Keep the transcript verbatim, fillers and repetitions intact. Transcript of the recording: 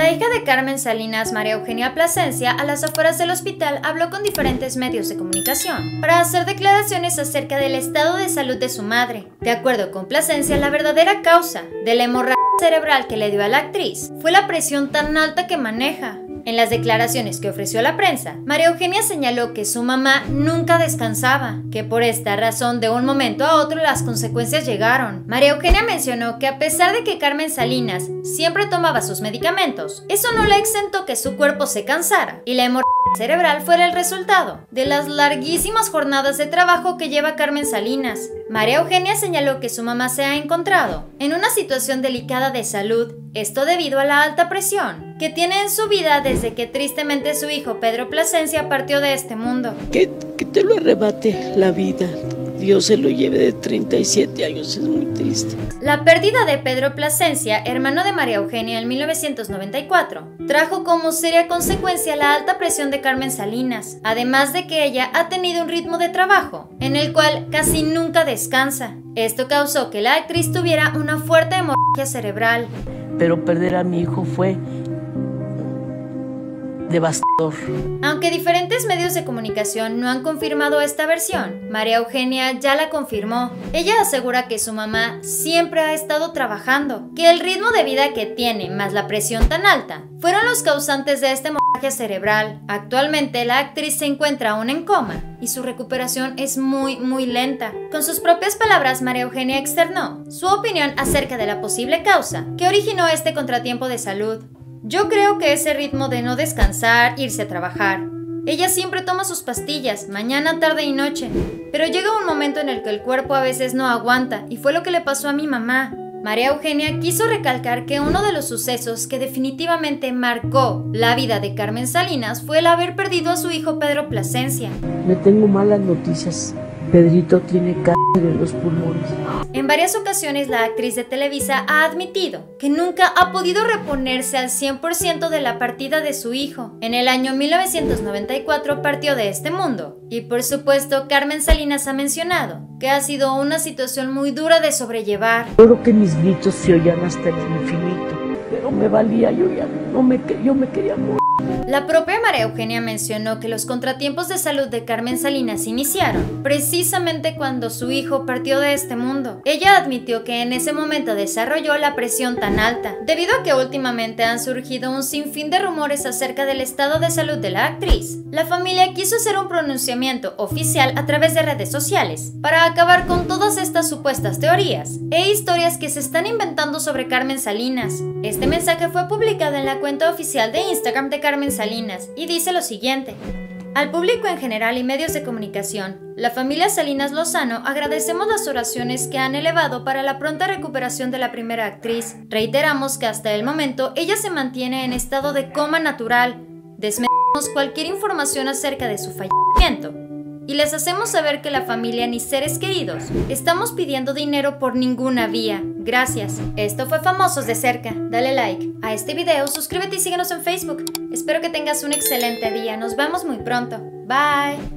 La hija de Carmen Salinas, María Eugenia Plasencia, a las afueras del hospital habló con diferentes medios de comunicación para hacer declaraciones acerca del estado de salud de su madre. De acuerdo con Plasencia, la verdadera causa de la hemorragia cerebral que le dio a la actriz fue la presión tan alta que maneja. En las declaraciones que ofreció a la prensa, María Eugenia señaló que su mamá nunca descansaba, que por esta razón de un momento a otro las consecuencias llegaron. María Eugenia mencionó que a pesar de que Carmen Salinas siempre tomaba sus medicamentos, eso no la exentó que su cuerpo se cansara y la hemorragia cerebral fuera el resultado de las larguísimas jornadas de trabajo que lleva Carmen Salinas. María Eugenia señaló que su mamá se ha encontrado en una situación delicada de salud, esto debido a la alta presión que tiene en su vida desde que tristemente su hijo Pedro Plasencia partió de este mundo. Que, que te lo arrebate la vida, Dios se lo lleve de treinta y siete años, es muy triste. La pérdida de Pedro Plasencia, hermano de María Eugenia en mil novecientos noventa y cuatro, trajo como seria consecuencia la alta presión de Carmen Salinas, además de que ella ha tenido un ritmo de trabajo en el cual casi nunca descansa. Esto causó que la actriz tuviera una fuerte hemorragia cerebral. Pero perder a mi hijo fue devastador. Aunque diferentes medios de comunicación no han confirmado esta versión, María Eugenia ya la confirmó. Ella asegura que su mamá siempre ha estado trabajando, que el ritmo de vida que tiene más la presión tan alta fueron los causantes de esta hemorragia cerebral. Actualmente la actriz se encuentra aún en coma y su recuperación es muy muy lenta. Con sus propias palabras, María Eugenia externó su opinión acerca de la posible causa que originó este contratiempo de salud. Yo creo que ese ritmo de no descansar, irse a trabajar. Ella siempre toma sus pastillas, mañana, tarde y noche. Pero llega un momento en el que el cuerpo a veces no aguanta, y fue lo que le pasó a mi mamá. María Eugenia quiso recalcar que uno de los sucesos que definitivamente marcó la vida de Carmen Salinas fue el haber perdido a su hijo Pedro Plasencia. Le tengo malas noticias. Pedrito tiene cáncer en los pulmones. En varias ocasiones la actriz de Televisa ha admitido que nunca ha podido reponerse al cien por ciento de la partida de su hijo. En el año mil novecientos noventa y cuatro partió de este mundo. Y por supuesto Carmen Salinas ha mencionado que ha sido una situación muy dura de sobrellevar. Creo que mis gritos se oían hasta el infinito, pero me valía, yo ya no me, yo me quería morir. La propia María Eugenia mencionó que los contratiempos de salud de Carmen Salinas iniciaron precisamente cuando su hijo partió de este mundo. Ella admitió que en ese momento desarrolló la presión tan alta, debido a que últimamente han surgido un sinfín de rumores acerca del estado de salud de la actriz. La familia quiso hacer un pronunciamiento oficial a través de redes sociales para acabar con todas estas supuestas teorías e historias que se están inventando sobre Carmen Salinas. Este mensaje fue publicado en la cuenta oficial de Instagram de Carmen Salinas y dice lo siguiente: al público en general y medios de comunicación, la familia Salinas Lozano agradecemos las oraciones que han elevado para la pronta recuperación de la primera actriz. Reiteramos que hasta el momento ella se mantiene en estado de coma natural. Desmentimos cualquier información acerca de su fallecimiento y les hacemos saber que la familia ni seres queridos estamos pidiendo dinero por ninguna vía. Gracias. Esto fue Famosos de Cerca. Dale like a este video, suscríbete y síguenos en Facebook. Espero que tengas un excelente día. Nos vemos muy pronto. Bye.